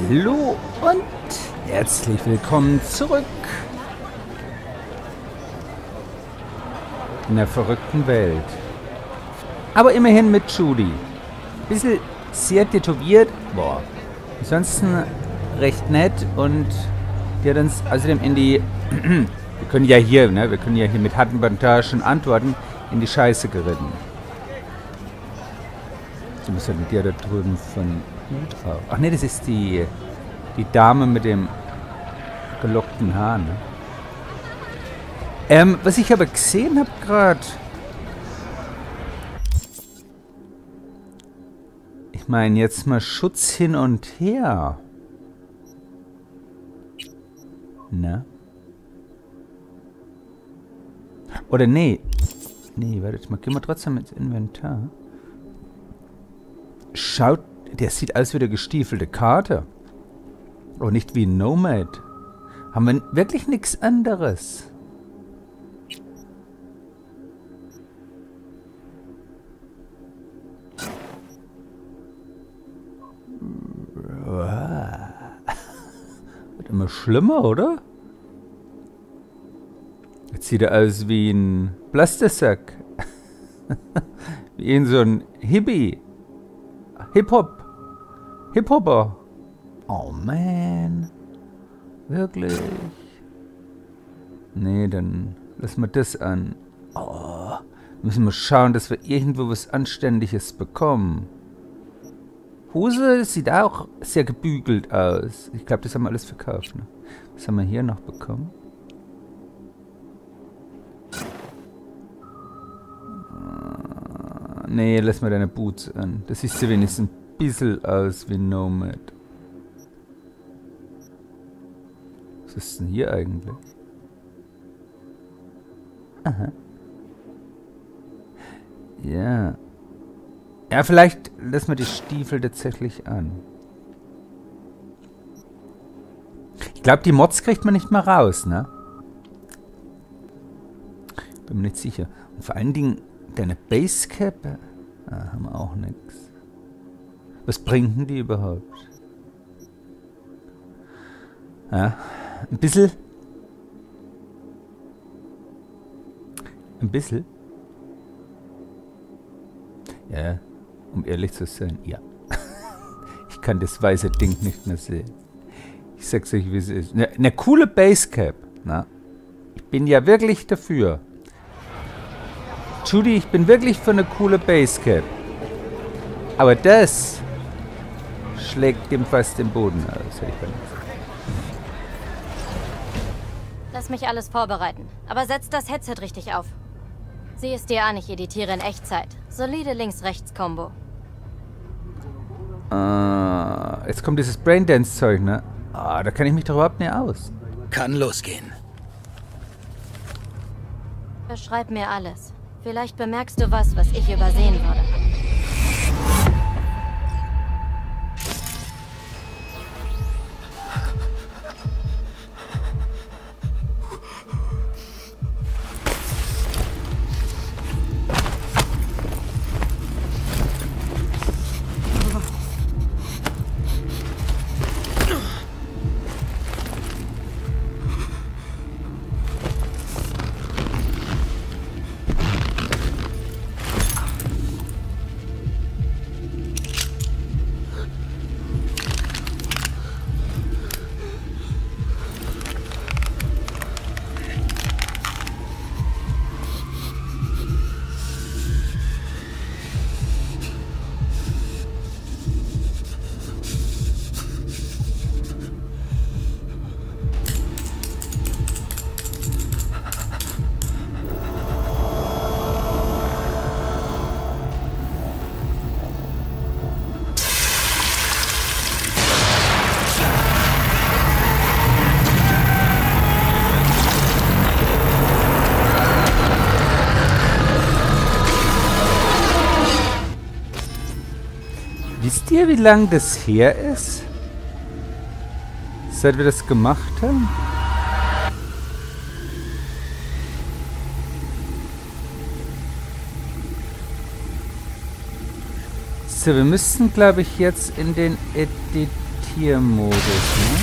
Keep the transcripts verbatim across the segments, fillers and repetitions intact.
Hallo und herzlich willkommen zurück in der verrückten Welt. Aber immerhin mit Judy. Bisschen sehr tätowiert, boah. Ansonsten recht nett und die hat uns außerdem in die, wir können ja hier, ne, wir können ja hier mit Hattenbandagen antworten, in die Scheiße geritten. Du musst halt mit dir da drüben von Hut auf. Ach ne, das ist die, die Dame mit dem gelockten Haar, ne? Ähm, was ich aber gesehen habe gerade. Ich meine, jetzt mal Schutz hin und her. Na? Oder nee. Nee, wartet mal, gehen wir trotzdem ins Inventar. Schaut, der sieht aus wie der gestiefelte Kater. Aber nicht wie ein Nomad. Haben wir wirklich nichts anderes? Wird immer schlimmer, oder? Jetzt sieht er aus wie ein Plastisack. Wie in so ein Hippie. Hip-Hop. Hip-Hopper. Oh man. Wirklich? Nee, dann lassen wir das an. Oh. Müssen wir schauen, dass wir irgendwo was Anständiges bekommen. Hose sieht auch sehr gebügelt aus. Ich glaube, das haben wir alles verkauft. Ne? Was haben wir hier noch bekommen? Uh, nee, lass mal deine Boots an. Das sieht so wenigstens ein bisschen aus wie Nomad. Was ist denn hier eigentlich? Aha. Ja. Ja, vielleicht lassen wir die Stiefel tatsächlich an. Ich glaube, die Mods kriegt man nicht mehr raus, ne? Bin mir nicht sicher. Und vor allen Dingen, deine Basecap, ah, haben wir auch nichts. Was bringt denn die überhaupt? Ja, ein bisschen. Ein bisschen. Ja. Um ehrlich zu sein, ja. Ich kann das weiße Ding nicht mehr sehen. Ich sag's euch, wie es ist. Eine ne coole Basecap. Na? Ich bin ja wirklich dafür. Judy, ich bin wirklich für eine coole Basecap. Aber das schlägt dem fast den Boden aus, hätte ich mal gesagt. Lass mich alles vorbereiten. Aber setz das Headset richtig auf. Sieh es dir an, ich editiere in Echtzeit. Solide Links-Rechts-Kombo. Uh, jetzt kommt dieses Braindance-Zeug, ne? Ah, da kann ich mich doch überhaupt nicht aus. Kann losgehen. Beschreib mir alles. Vielleicht bemerkst du was, was ich übersehen würde. Wisst ihr, wie lang das her ist? Seit wir das gemacht haben? So, wir müssten, glaube ich, jetzt in den Editiermodus. Editiermodus, ne?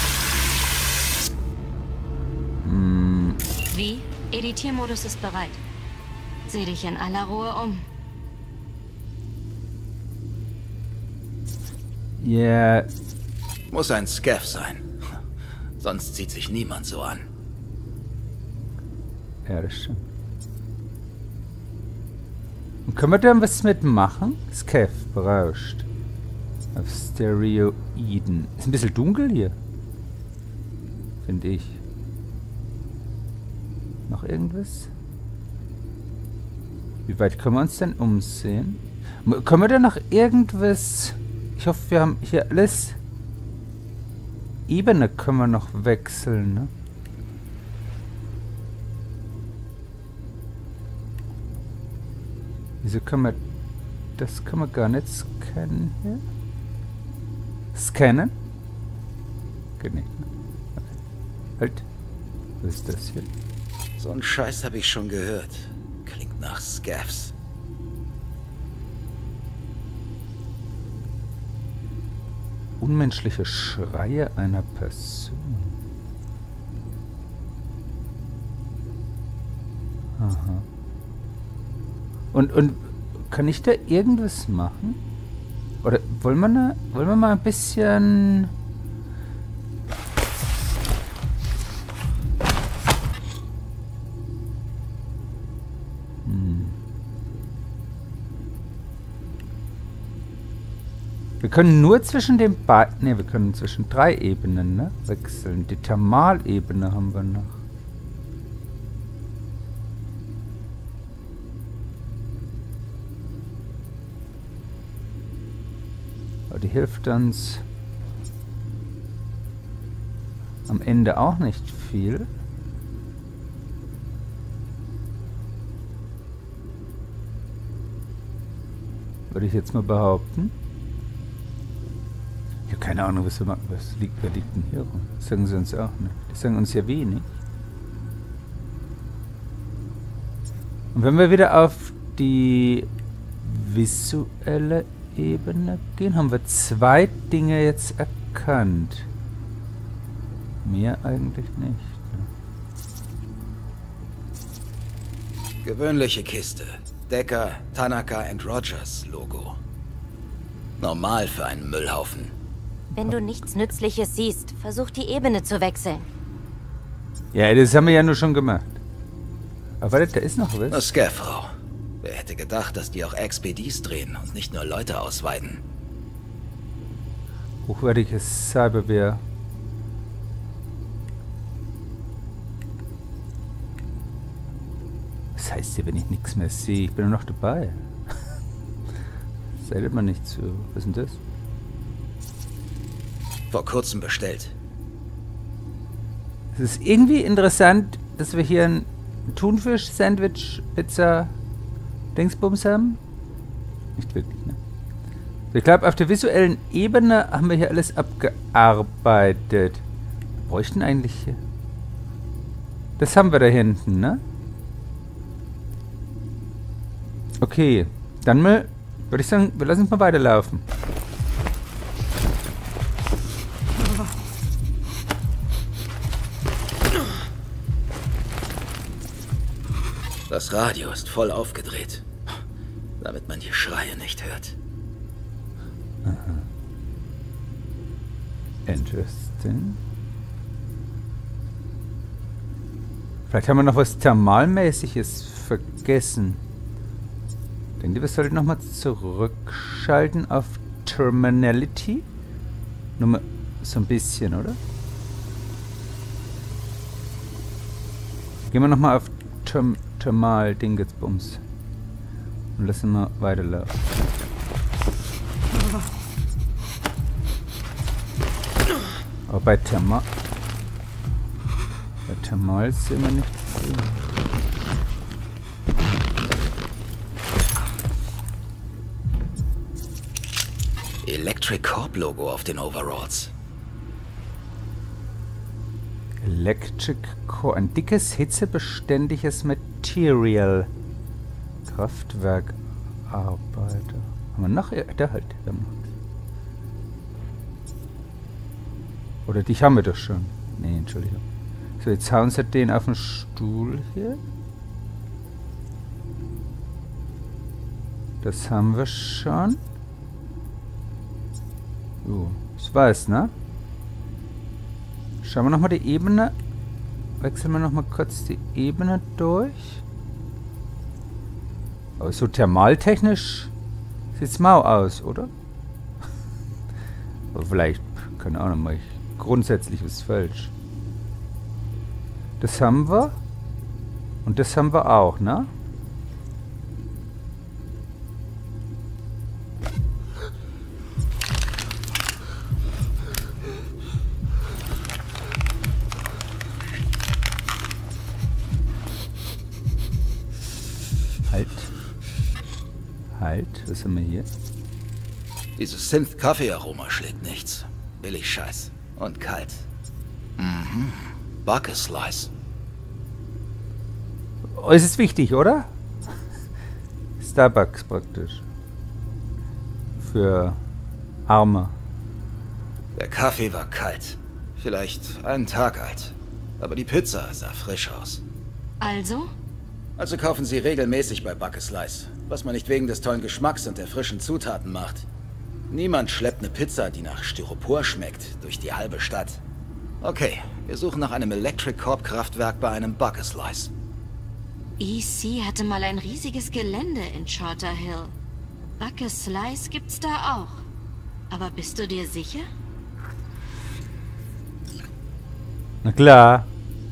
Hm. Wie? Editiermodus ist bereit. Sieh dich in aller Ruhe um. Ja. Yeah. Muss ein Scav sein. Sonst zieht sich niemand so an. Ja, das stimmt. Und können wir da was mitmachen? Scav berauscht. Auf Steroiden. Ist ein bisschen dunkel hier. Finde ich. Noch irgendwas? Wie weit können wir uns denn umsehen? Können wir da noch irgendwas... Ich hoffe, wir haben hier alles... Ebene können wir noch wechseln, ne? Wieso können wir... Das können wir gar nicht scannen hier? Scannen? Geht nicht, ne? Okay. Halt. Was ist das hier? So einen Scheiß habe ich schon gehört. Klingt nach Scavs. Unmenschliche Schreie einer Person. Aha. Und, und kann ich da irgendwas machen? Oder wollen wir, ne, wollen wir mal ein bisschen... Hm. Wir können nur zwischen den beiden... Ne, wir können zwischen drei Ebenen, ne, wechseln. Die Thermalebene haben wir noch. Die hilft uns am Ende auch nicht viel. Würde ich jetzt mal behaupten. Ich habe keine Ahnung, was, wir machen. Was liegt, wer liegt denn hier rum? Das sagen sie uns auch nicht. Die sagen uns ja wenig. Und wenn wir wieder auf die visuelle Ebene gehen, haben wir zwei Dinge jetzt erkannt. Mehr eigentlich nicht. Gewöhnliche Kiste. Decker, Tanaka and Rogers Logo. Normal für einen Müllhaufen. Wenn du nichts Nützliches siehst, versuch die Ebene zu wechseln. Ja, das haben wir ja nur schon gemacht. Aber warte, da ist noch was. Eine Scav-Frau. Wer hätte gedacht, dass die auch X P Ds drehen und nicht nur Leute ausweiden? Hochwertiges Cyberware. Was heißt hier, wenn ich nichts mehr sehe? Ich bin nur noch dabei. Das hält man nicht zu. Was ist denn das? Vor kurzem bestellt. Es ist irgendwie interessant, dass wir hier ein Thunfisch-Sandwich, Pizza, Dingsbums haben? Nicht wirklich, ne? Ich glaube, auf der visuellen Ebene haben wir hier alles abgearbeitet. Wir bräuchten eigentlich hier... Das haben wir da hinten, ne? Okay, dann mal... Würde ich sagen, wir lassen uns mal weiterlaufen. Das Radio ist voll aufgedreht, damit man die Schreie nicht hört. Aha. Interesting. Vielleicht haben wir noch was Thermalmäßiges vergessen. Denkt ihr, wir sollten nochmal zurückschalten auf Terminality? Nur mal so ein bisschen, oder? Gehen wir nochmal auf Term Thermal Dingetsbums. Und lassen wir weiterlaufen. Aber bei Thermal... Bei Thermal sehen wir nicht viel. Electric Corp Logo auf den Overalls. Electric Core, ein dickes, hitzebeständiges Material. Kraftwerkarbeiter. Haben wir noch? Da halt. Oder dich haben wir doch schon. Nee, Entschuldigung. So, jetzt hauen sie den auf den Stuhl hier. Das haben wir schon. So, das war's, ne? Schauen wir nochmal die Ebene. Wechseln wir nochmal kurz die Ebene durch. Aber so thermaltechnisch sieht's mau aus, oder? Aber vielleicht, keine Ahnung, mache ich grundsätzlich was falsch. Das haben wir. Und das haben wir auch, ne? Halt. Halt, was haben wir hier? Dieses Synth-Kaffee-Aroma schlägt nichts. Billig Scheiß. Und kalt. Mhm. Bucket Slice. Oh, es ist wichtig, oder? Starbucks praktisch. Für Arme. Der Kaffee war kalt. Vielleicht einen Tag alt. Aber die Pizza sah frisch aus. Also? Also kaufen Sie regelmäßig bei Bucket Slice. Was man nicht wegen des tollen Geschmacks und der frischen Zutaten macht. Niemand schleppt eine Pizza, die nach Styropor schmeckt, durch die halbe Stadt. Okay, wir suchen nach einem Electric Corp Kraftwerk bei einem Bucket Slice. E C hatte mal ein riesiges Gelände in Charter Hill. Bucket Slice gibt's da auch. Aber bist du dir sicher? Na klar.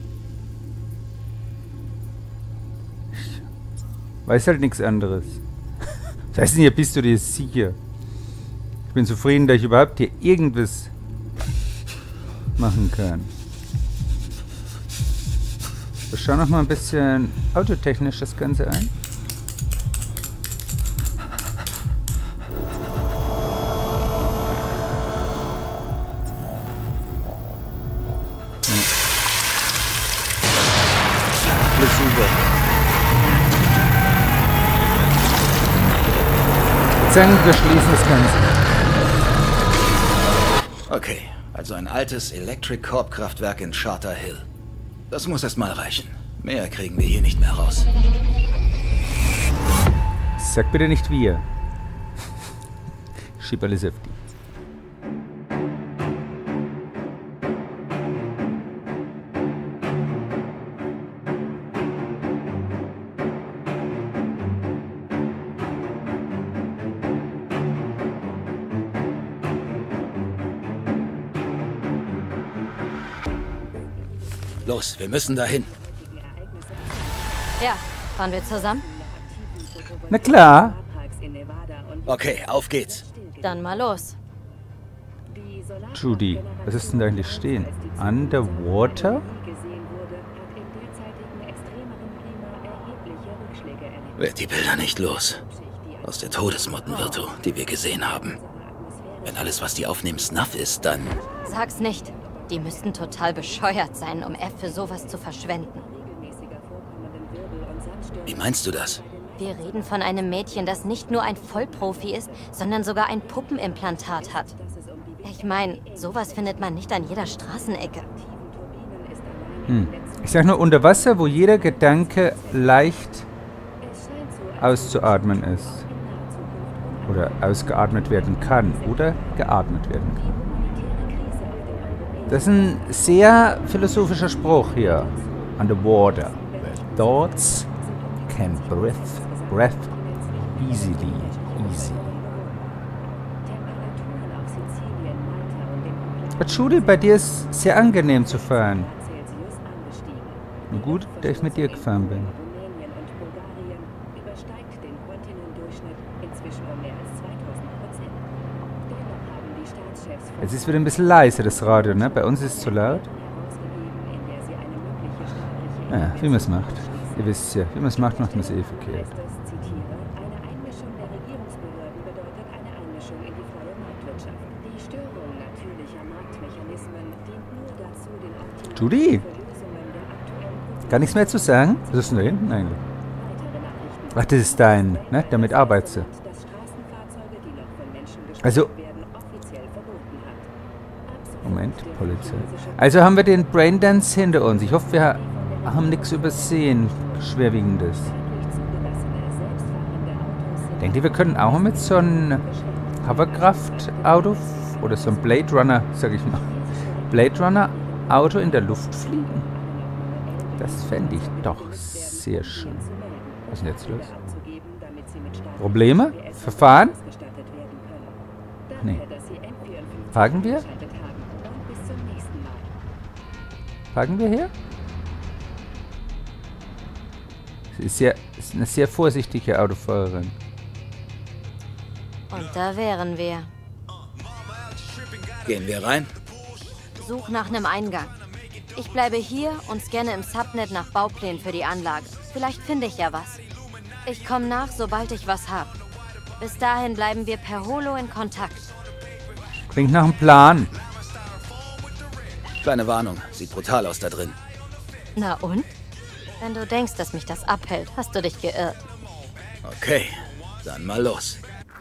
Ich weiß halt nichts anderes. Das heißt nicht, bist du dir sicher? Ich bin zufrieden, dass ich überhaupt hier irgendwas machen kann. Wir schauen noch mal ein bisschen autotechnisch das Ganze ein. Alles super. Jetzt sagen wir, schließen das Ganze. Okay, also ein altes Electric Corp Kraftwerk in Charter Hill. Das muss erst mal reichen. Mehr kriegen wir hier nicht mehr raus. Sag bitte nicht wir. Schieb alles auf die. Los, wir müssen dahin. Ja, fahren wir zusammen? Na klar. Okay, auf geht's. Dann mal los. Judy, was ist denn da eigentlich stehen? Underwater? Wird die Bilder nicht los. Aus der Todesmotten-Virtu, die wir gesehen haben. Wenn alles, was die aufnehmen, Snuff ist, dann... Sag's nicht. Die müssten total bescheuert sein, um F für sowas zu verschwenden. Wie meinst du das? Wir reden von einem Mädchen, das nicht nur ein Vollprofi ist, sondern sogar ein Puppenimplantat hat. Ich meine, sowas findet man nicht an jeder Straßenecke. Hm. Ich sag nur unter Wasser, wo jeder Gedanke leicht auszuatmen ist. Oder ausgeatmet werden kann. Oder geatmet werden kann. Das ist ein sehr philosophischer Spruch hier. Underwater. Where thoughts can breathe, breath easily. Easy. Aber Judy, bei dir ist sehr angenehm zu fahren. Nur gut, dass ich mit dir gefahren bin. Jetzt ist wieder ein bisschen leiser, das Radio, ne? Bei uns ist es zu laut. Ja, wie man es macht. Ihr wisst ja, wie man es macht, macht man es eh verkehrt. Judy! Gar nichts mehr zu sagen? Was ist denn da hinten eigentlich? Ach, das ist dein, ne? Damit arbeitest du. Moment, Polizei. Also haben wir den Braindance hinter uns. Ich hoffe, wir haben nichts übersehen, Schwerwiegendes. Denkt ihr, wir können auch mit so einem Hovercraft-Auto oder so einem Blade Runner, sag ich mal, Blade Runner Auto in der Luft fliegen? Das fände ich doch sehr schön. Was ist denn jetzt los? Probleme? Verfahren? Nee. Fragen wir? Fragen wir hier? Sie ist, sehr, ist eine sehr vorsichtige Autofahrerin. Und da wären wir. Gehen wir rein? Such nach einem Eingang. Ich bleibe hier und scanne im Subnet nach Bauplänen für die Anlage. Vielleicht finde ich ja was. Ich komme nach, sobald ich was habe. Bis dahin bleiben wir per Holo in Kontakt. Klingt nach einem Plan. Kleine Warnung, sieht brutal aus da drin. Na und? Wenn du denkst, dass mich das abhält, hast du dich geirrt. Okay, dann mal los.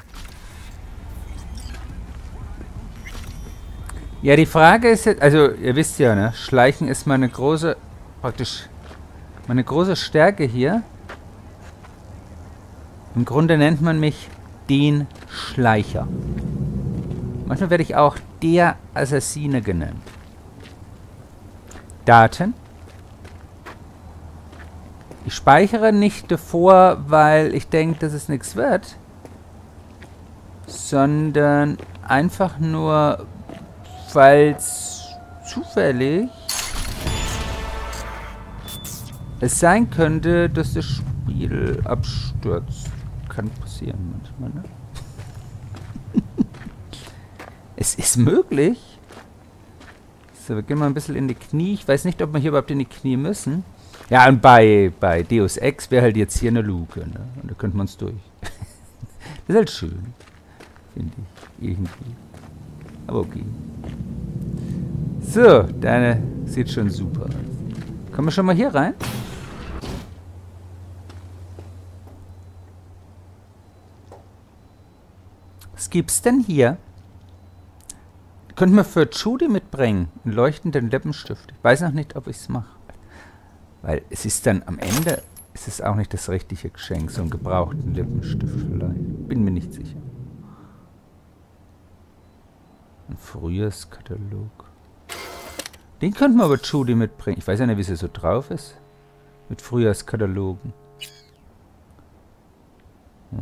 Ja, die Frage ist jetzt, also ihr wisst ja, ne, Schleichen ist meine große, praktisch, meine große Stärke hier. Im Grunde nennt man mich den Schleicher. Manchmal werde ich auch der Assassine genannt. Daten. Ich speichere nicht davor, weil ich denke, dass es nichts wird, sondern einfach nur, weil es zufällig es sein könnte, dass das Spiel abstürzt. Kann passieren manchmal, ne? Es ist möglich. So, wir gehen mal ein bisschen in die Knie. Ich weiß nicht, ob wir hier überhaupt in die Knie müssen. Ja, und bei, bei Deus Ex wäre halt jetzt hier eine Luke, ne? Und da könnte man es durch. Das ist halt schön. Finde ich. Irgendwie. Aber okay. So, deine sieht schon super aus. Kommen wir schon mal hier rein? Was gibt's denn hier? Könnten wir für Judy mitbringen. Einen leuchtenden Lippenstift. Ich weiß noch nicht, ob ich es mache. Weil es ist dann am Ende, ist es auch nicht das richtige Geschenk, so einen gebrauchten Lippenstift vielleicht. Bin mir nicht sicher. Ein Frühjahrskatalog. Den könnten wir aber Judy mitbringen. Ich weiß ja nicht, wie sie so drauf ist. Mit Frühjahrskatalogen. Ja.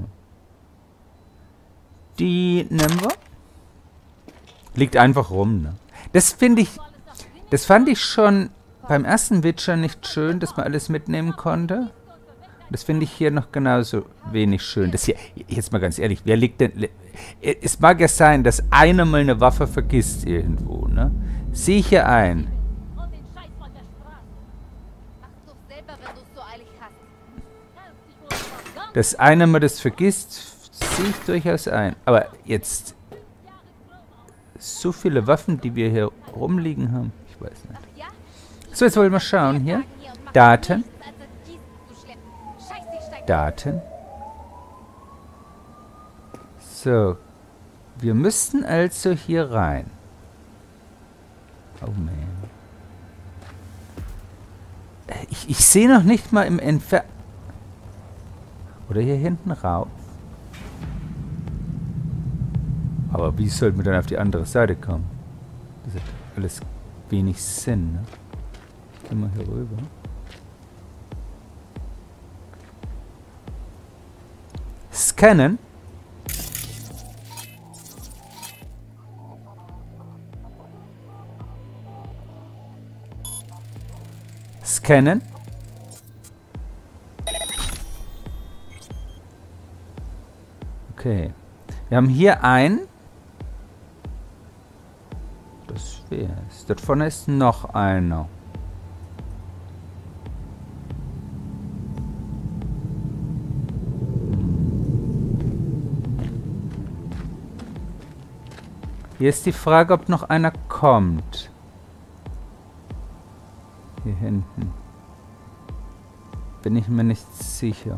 Die nehmen wir. Liegt einfach rum, ne? Das finde ich, das fand ich schon beim ersten Witcher nicht schön, dass man alles mitnehmen konnte. Das finde ich hier noch genauso wenig schön. Das hier, jetzt mal ganz ehrlich, wer liegt denn... Es mag ja sein, dass einer mal eine Waffe vergisst irgendwo, ne? Sehe ich hier ein. Dass einer mal das vergisst, sehe ich durchaus ein. Aber jetzt... So viele Waffen, die wir hier rumliegen haben. Ich weiß nicht. So, jetzt wollen wir schauen hier. Daten. Daten. So. Wir müssten also hier rein. Oh man. Ich, ich sehe noch nicht mal im Entfer... Oder hier hinten rauf. Aber wie sollten wir dann auf die andere Seite kommen? Das hat alles wenig Sinn, ne? Ich geh mal hier rüber. Scannen. Scannen. Okay. Wir haben hier ein... Das wäre es. Dort vorne ist noch einer. Hier ist die Frage, ob noch einer kommt. Hier hinten. Bin ich mir nicht sicher.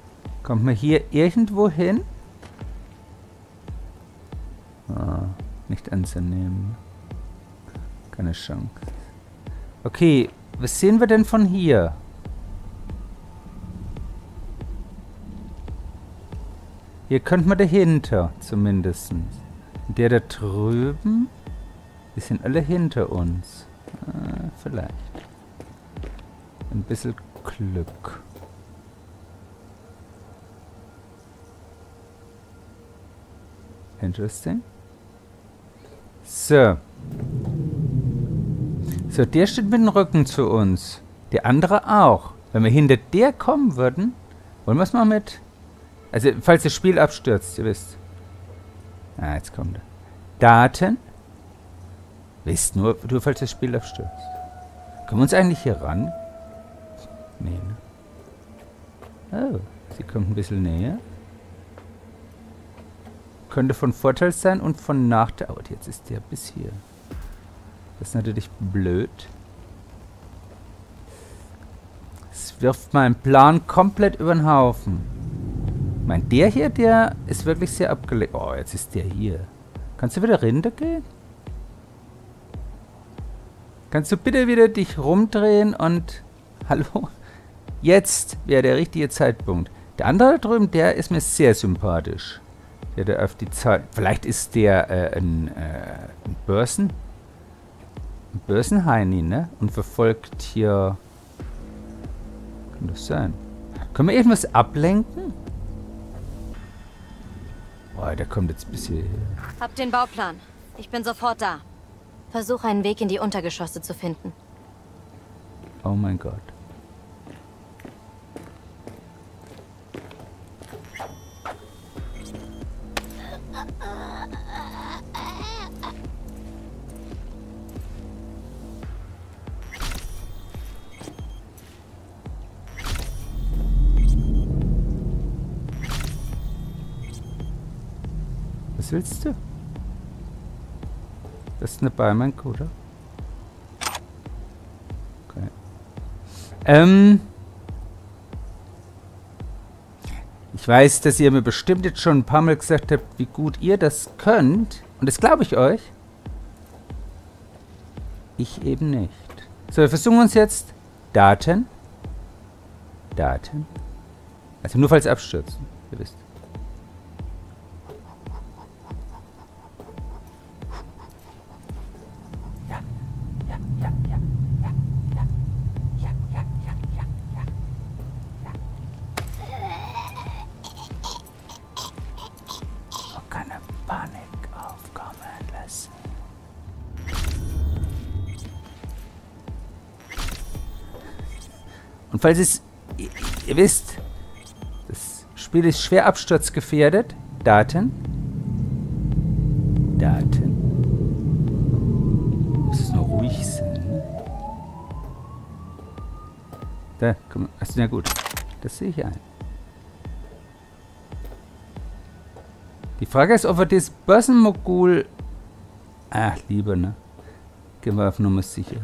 Kommt man hier irgendwo hin? Ah, wollen sie nehmen. Keine Chance. Okay, was sehen wir denn von hier? Hier könnte man dahinter, zumindest. Der da drüben, die sind alle hinter uns. Äh, vielleicht. Ein bisschen Glück. Interesting. So. So, der steht mit dem Rücken zu uns. Der andere auch. Wenn wir hinter der kommen würden, wollen wir es mal mit... Also, falls das Spiel abstürzt, ihr wisst. Ah, jetzt kommt er. Daten. Wisst nur, nur falls das Spiel abstürzt. Können wir uns eigentlich hier ran? Nee, ne? Oh, sie kommt ein bisschen näher. Könnte von Vorteil sein und von Nachteil. Oh, jetzt ist der bis hier. Das ist natürlich blöd. Es wirft meinen Plan komplett über den Haufen. Ich meine, der hier, der ist wirklich sehr abgelegt. Oh, jetzt ist der hier. Kannst du wieder runtergehen? Kannst du bitte wieder dich rumdrehen und... Hallo? Jetzt wäre der richtige Zeitpunkt. Der andere da drüben, der ist mir sehr sympathisch. Der da auf die Zahl... Vielleicht ist der äh, ein, äh, ein Börsen... Ein Börsenheini, ne? Und verfolgt hier... Kann das sein? Können wir irgendwas ablenken? Boah, der kommt jetzt bis hierher. Hab den Bauplan. Ich bin sofort da. Versuch einen Weg in die Untergeschosse zu finden. Oh mein Gott. Was willst du? Das ist eine Biomank, oder? Okay. Ähm. Ich weiß, dass ihr mir bestimmt jetzt schon ein paar Mal gesagt habt, wie gut ihr das könnt. Und das glaube ich euch. Ich eben nicht. So, wir versuchen uns jetzt Daten. Daten. Also nur falls abstürzen. Ihr wisst. Und falls es, ihr, ihr wisst, das Spiel ist schwer absturzgefährdet. Daten. Daten. Muss es nur ruhig sein. Da, komm, also, ja gut. Das sehe ich ein. Die Frage ist, ob wir das Börsenmogul... Ach, lieber, ne? Gehen wir auf Nummer sicher.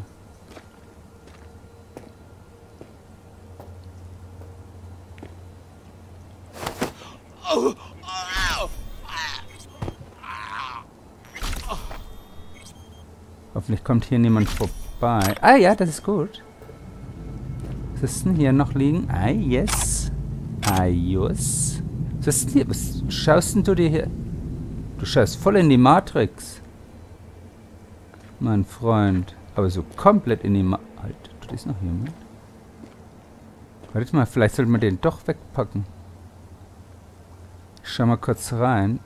Hoffentlich kommt hier niemand vorbei. Ah ja, das ist gut. Was ist denn hier noch liegen? Ah, yes. Ah, yes. Was ist denn hier? Was schaust denn du dir hier? Du schaust voll in die Matrix. Mein Freund. Aber so komplett in die Matrix. Halt, tut ist noch jemand? Warte mal, vielleicht sollten wir den doch wegpacken. Ich schau mal kurz rein.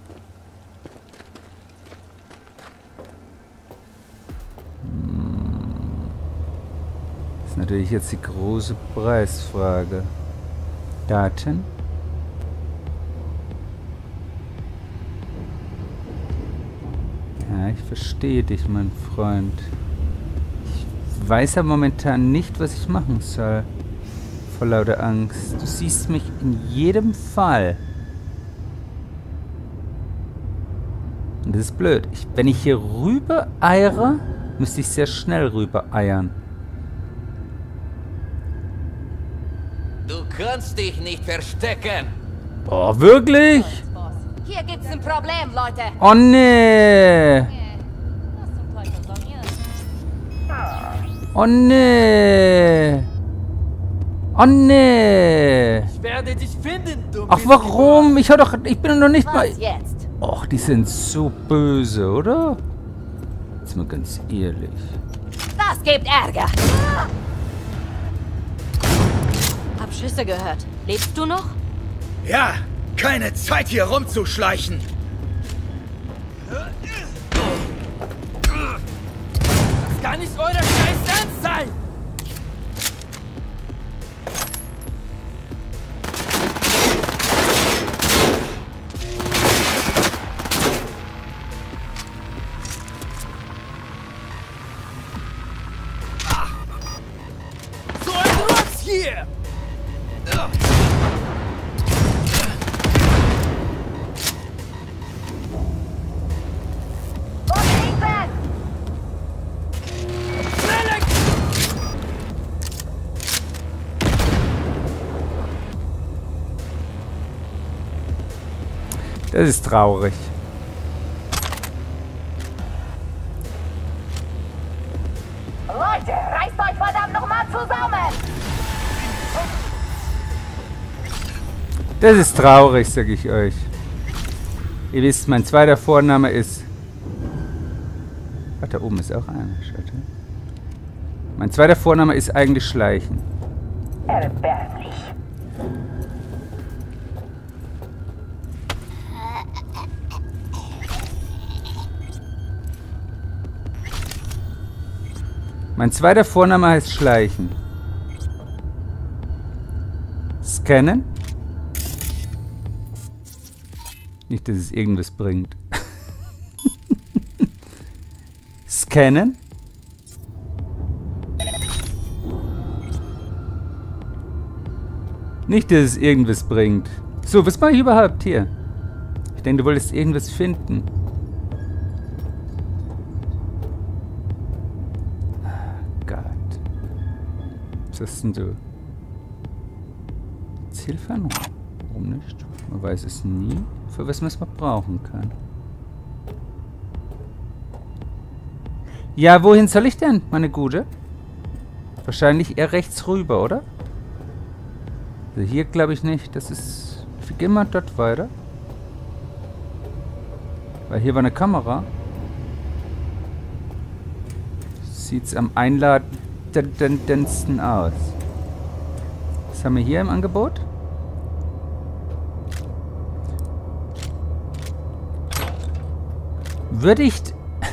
Das ist natürlich jetzt die große Preisfrage. Daten. Ja, ich verstehe dich, mein Freund. Ich weiß ja momentan nicht, was ich machen soll. Vor lauter Angst. Du siehst mich in jedem Fall. Und das ist blöd. Ich, wenn ich hier rüber eiere, müsste ich sehr schnell rüber eiern. Du kannst dich nicht verstecken. Boah, wirklich? Hier gibt's ein Problem, Leute. Oh nee. Oh nee. Oh nee. Ich werde dich finden, du Ach, warum? Ich hab doch... Ich bin noch nicht mal... Was jetzt? Och, die sind so böse, oder? Jetzt mal ganz ehrlich. Das gibt Ärger. Hab Schüsse gehört. Lebst du noch? Ja, keine Zeit hier rumzuschleichen. Das kann nicht euer scheiß Ernst sein! So ein Rotz hier! Das ist traurig. Leute, reißt euch verdammt nochmal zusammen! Das ist traurig, sag ich euch. Ihr wisst, mein zweiter Vorname ist... Ach, da oben ist auch einer. Scheiße. Mein zweiter Vorname ist eigentlich Schleichen. Erbärmlich. Mein zweiter Vorname heißt Schleichen. Scannen. Nicht, dass es irgendwas bringt. Scannen. Nicht, dass es irgendwas bringt. So, was mache ich überhaupt hier? Ich denke, du wolltest irgendwas finden. Gott. Was ist denn so? Zielfernrohr. Warum nicht? Man weiß es nie, für was man es mal brauchen kann. Ja, wohin soll ich denn, meine Gute? Wahrscheinlich eher rechts rüber, oder? Also hier glaube ich nicht. Das ist... Wie gehen wir dort weiter? Weil hier war eine Kamera. Sieht's am einladendsten aus. Was haben wir hier im Angebot? Würdigt...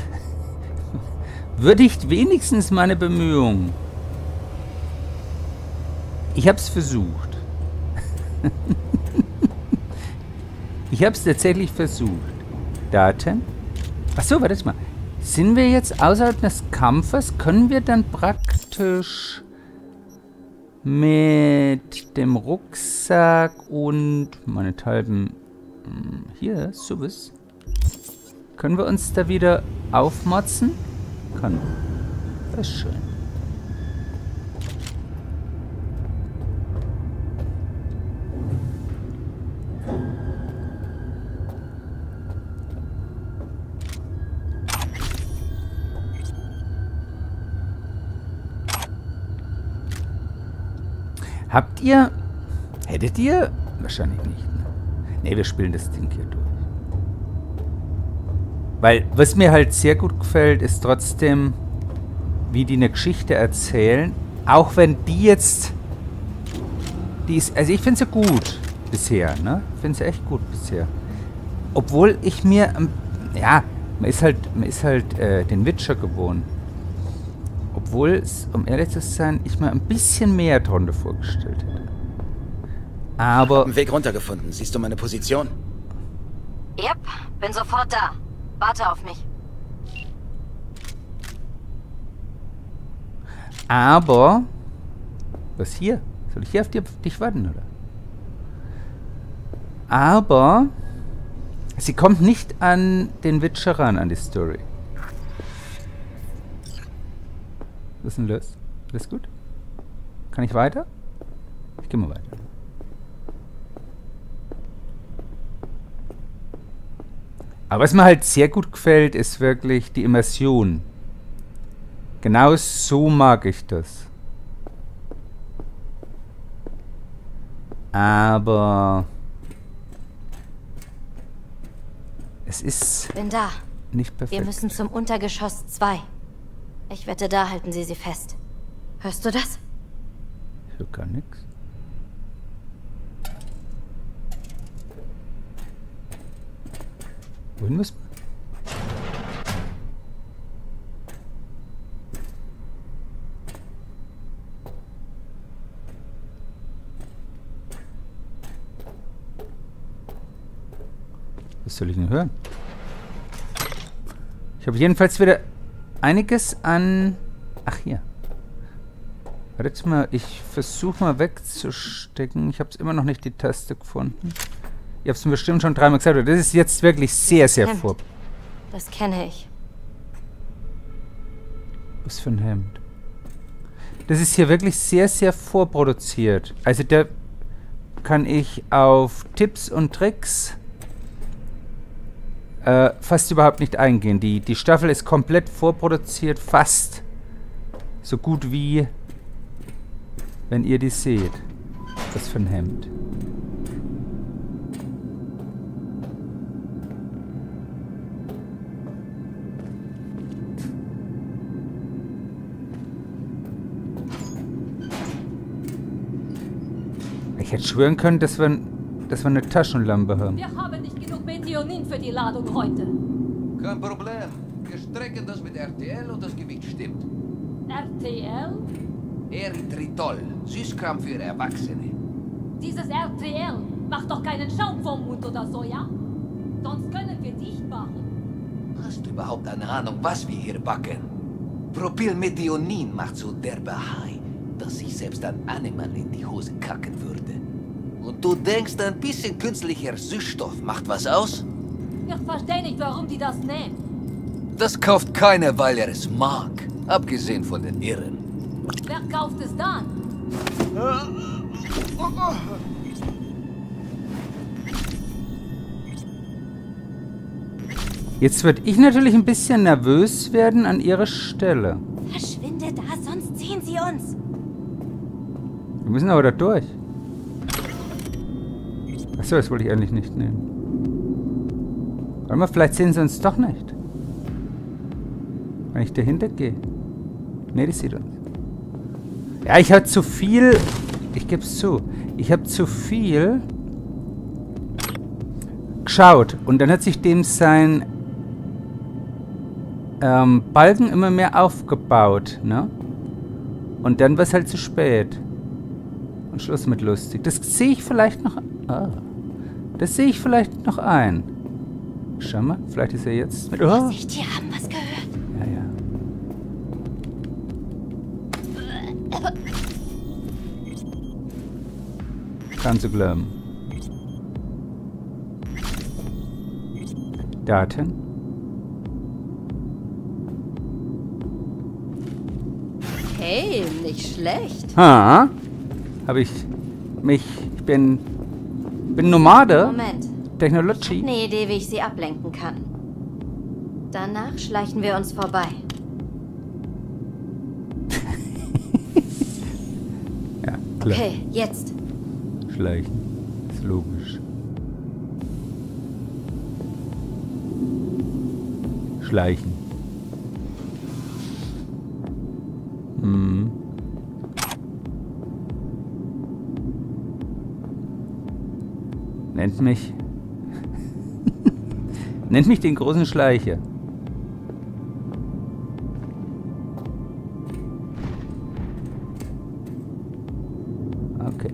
Würdigt wenigstens meine Bemühungen. Ich hab's versucht. Ich habe es tatsächlich versucht. Daten. Achso, warte mal. Sind wir jetzt außerhalb des Kampfes? Können wir dann praktisch mit dem Rucksack und meinethalben hier, sowas. Können wir uns da wieder aufmotzen? Können wir. Das ist schön. Habt ihr... Hättet ihr... Wahrscheinlich nicht. Ne, nee, wir spielen das Ding hier durch. Weil, was mir halt sehr gut gefällt, ist trotzdem, wie die eine Geschichte erzählen. Auch wenn die jetzt... Die ist... Also ich finde sie gut bisher, ne? Ich finde sie echt gut bisher. Obwohl ich mir... Ja, man ist halt... Man ist halt äh, den Witcher gewohnt. Obwohl, um ehrlich zu sein, ich mir ein bisschen mehr drunter vorgestellt hätte. Aber... Einen Weg runtergefunden. Siehst du meine Position? Yep, bin sofort da. Warte auf mich. Aber... Was hier? Soll ich hier auf dich warten, oder? Aber... Sie kommt nicht an den Witcher ran, an die Story. Was ist denn los? Alles gut? Kann ich weiter? Ich gehe mal weiter. Aber was mir halt sehr gut gefällt, ist wirklich die Immersion. Genau so mag ich das. Aber es ist Bin da. nicht perfekt. Wir müssen zum Untergeschoss zwei. Ich wette, da halten sie sie fest. Hörst du das? Ich höre gar nichts. Wohin müssen wir? Was soll ich denn hören? Ich habe jedenfalls wieder einiges an... Ach, hier. Warte mal, ich versuche mal wegzustecken. Ich habe es immer noch nicht die Taste gefunden. Ihr habt es mir bestimmt schon dreimal gesagt. Das ist jetzt wirklich sehr, sehr Hemd. vor... Das kenne ich. Was für ein Hemd? Das ist hier wirklich sehr, sehr vorproduziert. Also da kann ich auf Tipps und Tricks äh, fast überhaupt nicht eingehen. Die, die Staffel ist komplett vorproduziert, fast so gut wie, wenn ihr die seht. Was für ein Hemd. Ich hätte schwören können, dass wir, dass wir eine Taschenlampe haben. Wir haben nicht genug Methionin für die Ladung heute. Kein Problem. Wir strecken das mit R T L und das Gewicht stimmt. R T L? Erythritol. Süßkram für Erwachsene. Dieses R T L macht doch keinen Schaum vom Mund oder so, ja? Sonst können wir dicht machen. Hast du überhaupt eine Ahnung, was wir hier backen? Propylmethionin macht so derbe High, dass sich dann ein Animal in die Hose kacken würde. Und du denkst, ein bisschen künstlicher Süßstoff macht was aus? Ich verstehe nicht, warum die das nehmen. Das kauft keiner, weil er es mag. Abgesehen von den Irren. Wer kauft es dann? Jetzt würde ich natürlich ein bisschen nervös werden an ihrer Stelle. Verschwinde da, sonst sehen sie uns. Wir müssen aber da durch. Achso, das wollte ich eigentlich nicht nehmen. Warte mal, vielleicht sehen sie uns doch nicht. Wenn ich dahinter gehe. Ne, die sieht uns. Ja, ich habe zu viel... Ich gebe es zu. Ich habe zu viel geschaut. Und dann hat sich dem sein ähm, Balken immer mehr aufgebaut. Ne? Und dann war es halt zu spät. Und Schluss mit lustig. Das sehe ich vielleicht noch... Ah, das sehe ich vielleicht noch ein. Schau mal, vielleicht ist er jetzt mit... Oh. Vorsicht, die haben was gehört. Ja, ja. Kannst du glauben. Daten. Hey, nicht schlecht. Ha? Habe ich mich... Ich bin... bin Nomade. Moment. Technology. Eine Idee, wie ich sie ablenken kann. Danach schleichen wir uns vorbei. Ja, klar. Okay, jetzt. Schleichen. Ist logisch. Schleichen. Hm. Nennt mich... Nennt mich den großen Schleicher. Okay.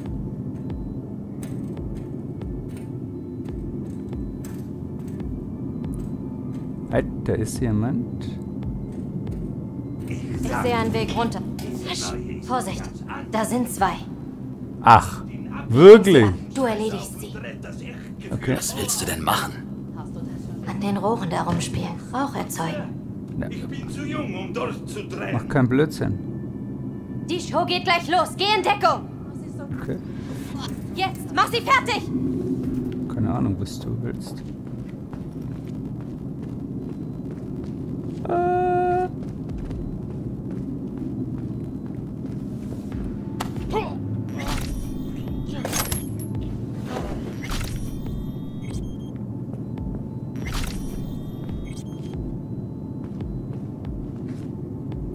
Halt, da ist jemand. Ich sehe einen Weg runter. Hasch, Vorsicht, da sind zwei. Ach, wirklich? Du erledigst sie. Okay. Was willst du denn machen? An den Rohren da rumspielen. Rauch erzeugen. Ich bin zu jung, um durchzudrehen. Mach keinen Blödsinn. Die Show geht gleich los. Geh in Deckung. Okay. Jetzt, mach sie fertig. Keine Ahnung, was du willst. Äh.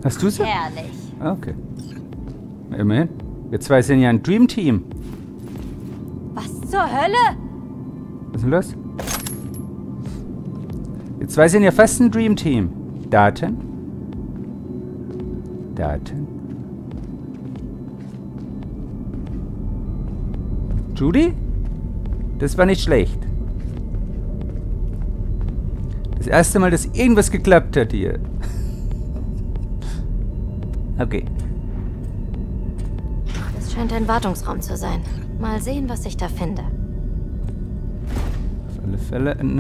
Hast du sie? Herrlich. Okay. Immerhin. Wir zwei sind ja ein Dream Team. Was zur Hölle? Was ist denn los? Wir zwei sind ja fast ein Dream Team. Daten. Daten. Judy? Das war nicht schlecht. Das erste Mal, dass irgendwas geklappt hat hier. Okay. Das scheint ein Wartungsraum zu sein. Mal sehen, was ich da finde. Auf alle Fälle ein,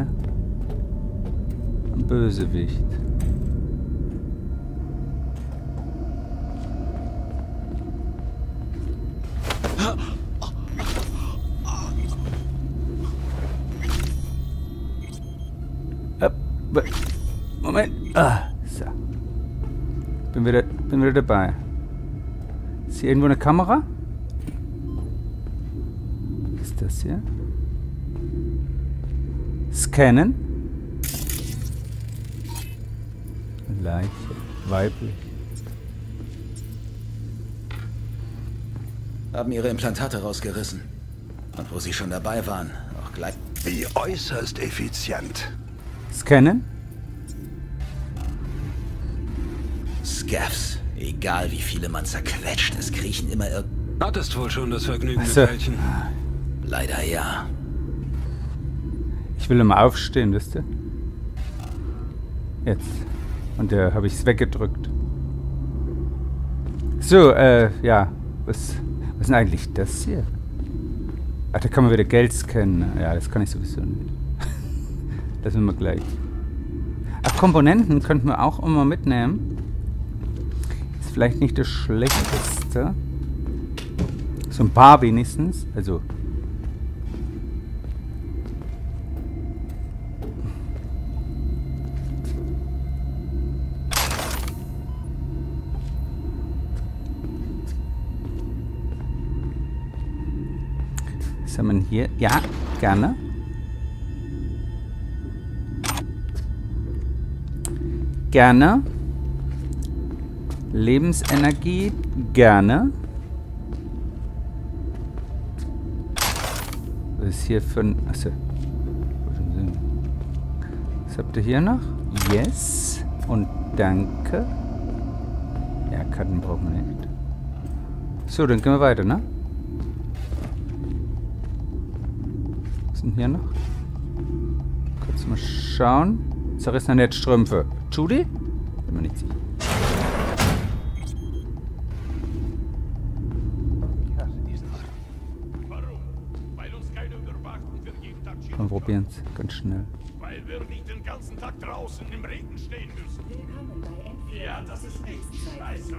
ein Bösewicht. Moment. Ah, so. Bin wieder, bin wieder dabei. Ist hier irgendwo eine Kamera? Was ist das hier? Scannen. Leiche. Weiblich. Haben ihre Implantate rausgerissen. Und wo sie schon dabei waren, auch gleich... Wie äußerst effizient. Scannen. Scavs. Egal wie viele man zerquetscht, es kriechen immer ir... Hattest wohl schon das Vergnügen Also, mit welchen? Leider ja. Ich will immer aufstehen, wisst ihr? Jetzt. Und da äh, habe ich es weggedrückt. So, äh, ja. Was, was ist denn eigentlich das hier? Ach, da kann man wieder Geld scannen. Ja, das kann ich sowieso nicht. Das nehmen wir gleich. Ach, Komponenten könnten wir auch immer mitnehmen. Ist vielleicht nicht das Schlechteste. So ein paar wenigstens. Also. Was haben wir denn hier? Ja, gerne. Gerne. Lebensenergie, gerne. Was ist hier für ein... Achso. Was habt ihr hier noch? Yes. Und danke. Ja, Karten brauchen wir nicht. So, dann gehen wir weiter, ne? Was ist denn hier noch? Kurz mal schauen. Zerrissene Netzstrümpfe. Judy? Bin mir nicht sicher. Komm, probieren es ganz schnell. Weil wir nicht den ganzen Tag draußen im Regen stehen müssen. Ja, das ist echt scheiße.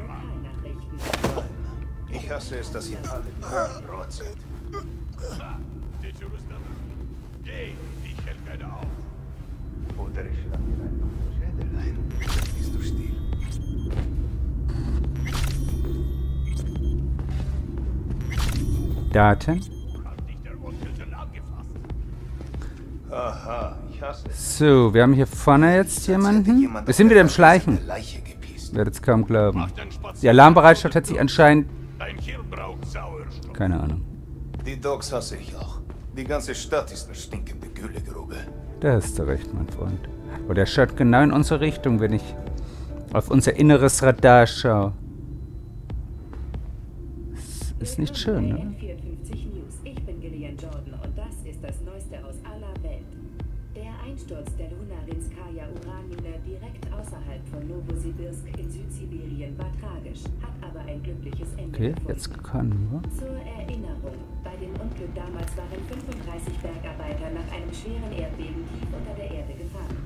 Ich hasse es, dass hier alle rot sind. Die Tür ist da. Geh, ich helfe keiner auf. Oder ich schlag dir einfach den Schädel ein. Dann bist du still. Daten. Hat dich der Onkel denn angefasst? Aha, ich hasse es. So, wir haben hier vorne jetzt jemanden. Wir sind wieder im Schleichen. Leiche gepisst. Werdet es kaum glauben. Die Alarmbereitschaft hat sich anscheinend... Dein Hirn braucht Sauerstoff. Keine Ahnung. Die Dogs hasse ich auch. Die ganze Stadt ist eine stinkende Güllegrube. Da hast du recht, mein Freund. Aber der schaut genau in unsere Richtung, wenn ich auf unser inneres Radar schaue. Das ist nicht schön, ne? N vierundfünfzig News. Ich bin Gillian Jordan und das ist das Neueste aus aller Welt. Der Einsturz der Lunarinskaya Uranmine direkt außerhalb von Novosibirsk in Südsibirien war tragisch, hat aber ein glückliches Ende Okay, gefunden. jetzt können wir. Zur Erinnerung, bei dem Unglück damals waren fünfunddreißig Bergarbeiter nach einem schweren Erdbeben tief unter der Erde gefangen.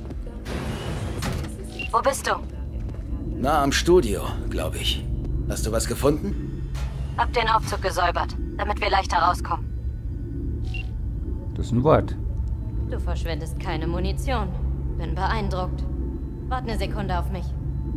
Wo bist du? Na, am Studio, glaube ich. Hast du was gefunden? Hab den Aufzug gesäubert, damit wir leichter rauskommen. Das ist ein Wort. Du verschwendest keine Munition. Bin beeindruckt. Warte eine Sekunde auf mich.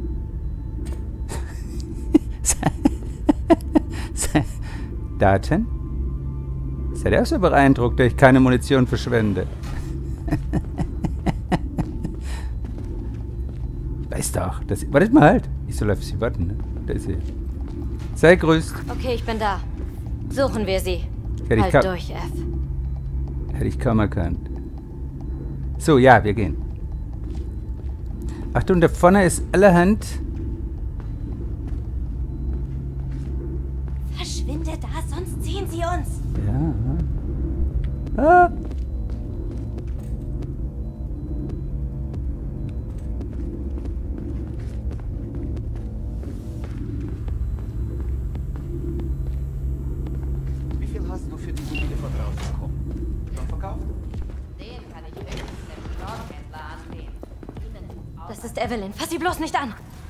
Daten? Seid ihr auch so beeindruckt, dass ich keine Munition verschwende? Weißt doch. Das, wartet mal halt. Ich soll auf sie warten, ne? Da ist sie. Sei grüßt. Okay, ich bin da. Suchen wir sie. Hätte ich, halt durch, F. Hätte ich kaum erkannt. So, ja, wir gehen. Achtung, da vorne ist allerhand. Verschwinde da, sonst ziehen sie uns. Ja. Ah. Wie viel hast du für diese Biele von draußen bekommen? Schon verkauft? Den kann ich wenigstens dem Schlosshändler ansehen. Das ist Evelyn. Fass sie bloß nicht an.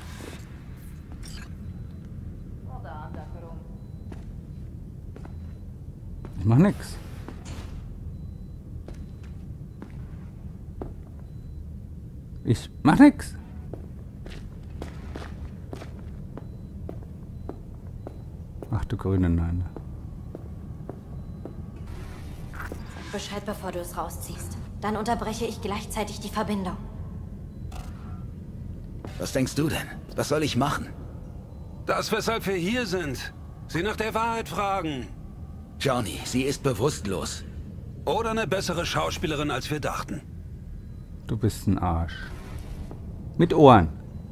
Oder andersrum. Ich mach nix. Ich mach nix. Ach du grüne Nein. Sag Bescheid, bevor du es rausziehst. Dann unterbreche ich gleichzeitig die Verbindung. Was denkst du denn? Was soll ich machen? Das, weshalb wir hier sind. Sie nach der Wahrheit fragen. Johnny, sie ist bewusstlos. Oder eine bessere Schauspielerin, als wir dachten. Du bist ein Arsch. Mit Ohren.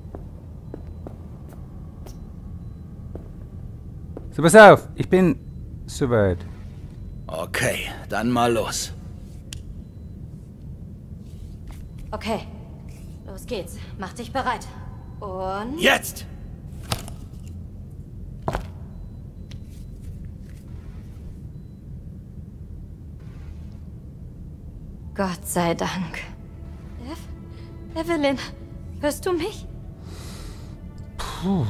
So, pass auf. Ich bin soweit. Okay, dann mal los. Okay. Los geht's. Mach dich bereit. Und... Jetzt! Gott sei Dank. Ev? Evelyn, hörst du mich? Puh.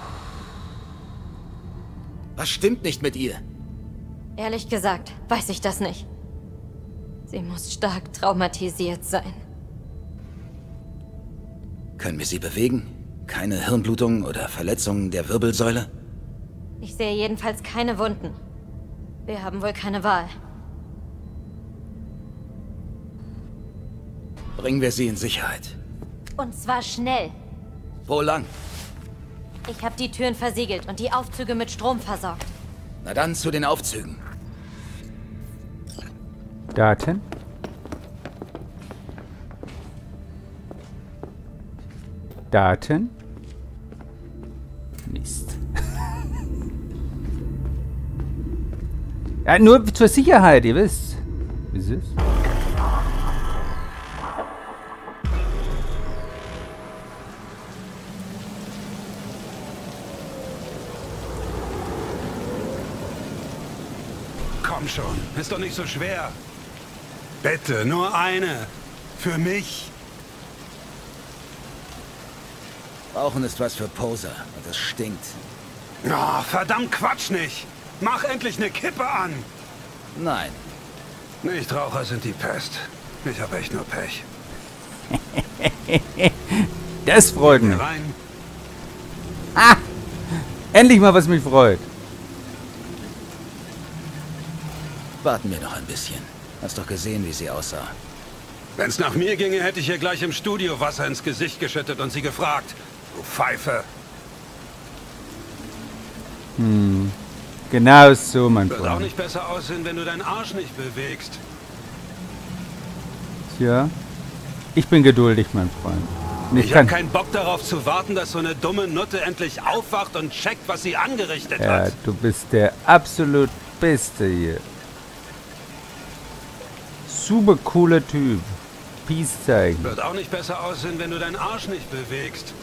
Was stimmt nicht mit ihr? Ehrlich gesagt, weiß ich das nicht. Sie muss stark traumatisiert sein. Können wir sie bewegen? Keine Hirnblutung oder Verletzungen der Wirbelsäule? Ich sehe jedenfalls keine Wunden. Wir haben wohl keine Wahl. Bringen wir sie in Sicherheit. Und zwar schnell. Wo lang? Ich habe die Türen versiegelt und die Aufzüge mit Strom versorgt. Na dann zu den Aufzügen. Daten. Daten. Mist. Ja, nur zur Sicherheit, ihr wisst. Wie ist es? Komm schon, ist doch nicht so schwer. Bitte, nur eine. Für mich. Rauchen ist was für Poser und es stinkt. Oh, verdammt Quatsch nicht. Mach endlich eine Kippe an. Nein. Nichtraucher sind die Pest. Ich habe echt nur Pech. Das freut mich. Rein. Ah! Endlich mal, was mich freut. Warten wir noch ein bisschen. Hast doch gesehen, wie sie aussah. Wenn's nach mir ginge, hätte ich ihr gleich im Studio Wasser ins Gesicht geschüttet und sie gefragt. Du Pfeife. Hm. Genau so, mein Wird auch Freund. nicht besser aussehen, wenn du deinen Arsch nicht bewegst. Tja. Ich bin geduldig, mein Freund. Und Ich, ich ich habe kann... keinen Bock darauf zu warten, dass so eine dumme Nutte endlich aufwacht und checkt, was sie angerichtet Ja, hat. du bist der absolut Beste hier. Super cooler Typ. Peace-Zeichen. Wird auch nicht besser aussehen, wenn du deinen Arsch nicht bewegst.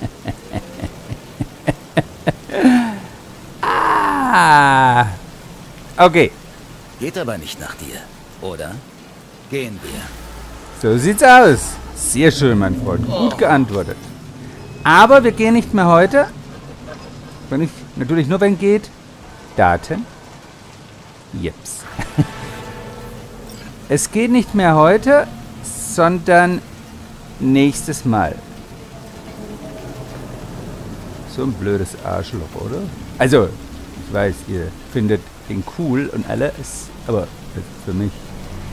Ah. Okay. Geht aber nicht nach dir, oder? Gehen wir. So sieht's aus. Sehr schön, mein Freund. Gut geantwortet. Aber wir gehen nicht mehr heute. Wenn ich, natürlich nur, wenn geht. Daten. Jeps. Es geht nicht mehr heute, sondern nächstes Mal. So ein blödes Arschloch, oder? Also, ich weiß, ihr findet ihn cool und alles, aber für mich...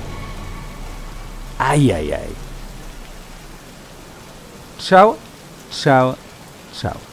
Eieiei. Ciao ciao, ciao.